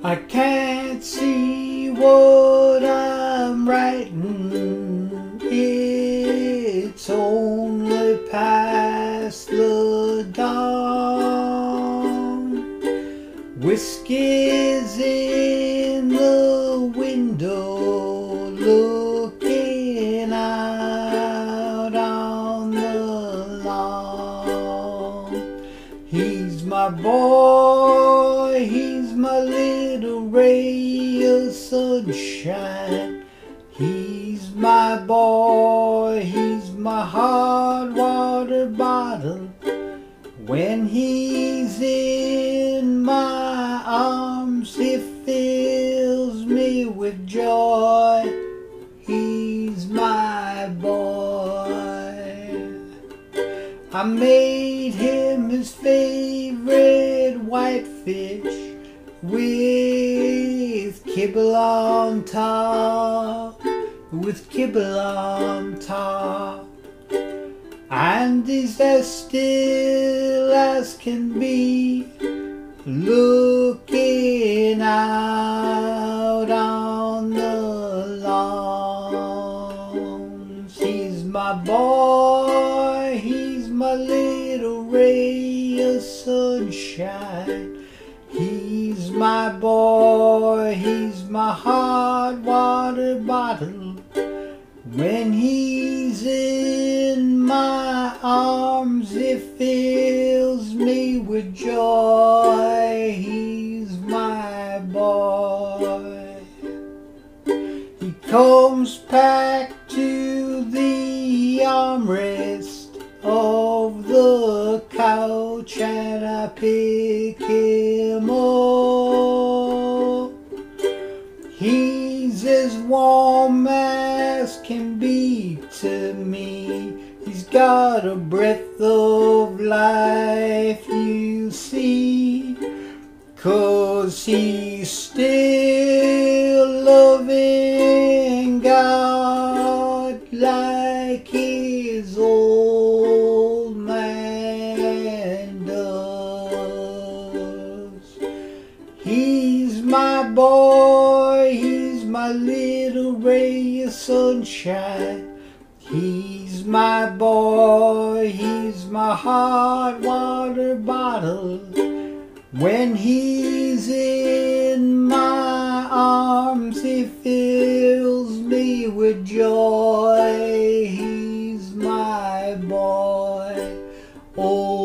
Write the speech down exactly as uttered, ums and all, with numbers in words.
I can't see what I'm writing, it's only past the dawn. Whiskey's in the window, looking out on the lawn. He's my boy, he's my little ray of sunshine. He's my boy, he's my hot water bottle. When he's in my arms, he fills me with joy. He's my boy. I made him his favorite whitefish with kibble on top, with kibble on top. And he's as still as can be, looking out on the lawn. He's my boy, he's my little ray of sunshine. He's my boy, he's my hot water bottle. When he's in my arms, he fills me with joy. He's my boy. He comes back to the armrest of the couch and I pick him up. He's as warm as can be to me. He's got a breath of life, you see, 'cause he's still loving God like his old man does. He's my boy, he's my little ray of sunshine. He's my boy, he's my hot water bottle. When he's in my arms, he fills me with joy. He's my boy. Oh,